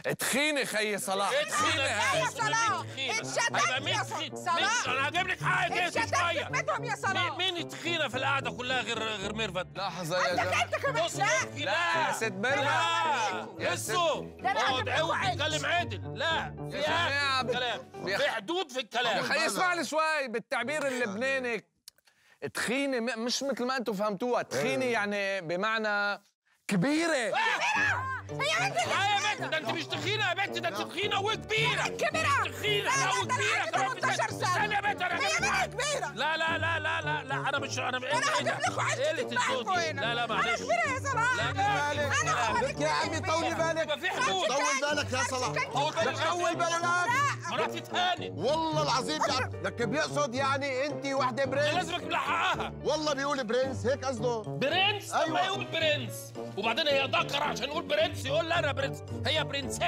تخينه خيي صلاح. تخينه يا صلاح اتشتت يا صلاح. انا هجيب لك حاجه اتشتت شويه. بيتهم يا صلاح. مين تخينه في القعده كلها غير ميرفت؟ لحظه يا جماعه. انت كمان بص لا لا يا ست ميرفت. لا يسو اقعد عود تتكلم عدل. لا في جماعة كلام، في حدود في يا الكلام. خي اسمع لي شوي بالتعبير اللبناني. تخينه مش مثل ما انتم فهمتوها. تخينه يعني بمعنى كبيره. هي بنت يا بنت ده انت مش تخينه يا بنت، ده انت تخينه وكبيره. كبيرة تخينه وكبيره. لا 18 سنة. استنى يا بنت انا هي بنت كبيرة. لا لا لا لا لا لا انا مش انا هجيب لكم عدة تذبحكم هنا. لا معلش. أنا كبيرة يا صلاح. لا أنا يا عمي طولي بالك. في حدود. طول بالك يا صلاح. طول بالك. مراتي اتهانت. والله العظيم يا عم لك بيقصد يعني انت وحده برنس. لازمك ملحقها. والله بيقول برنس هيك قصده. برنس؟ طب ما أيوة. يقول برنس. وبعدين هي ذكر عشان يقول برنس يقول لي انا برنس. هي برنسيس.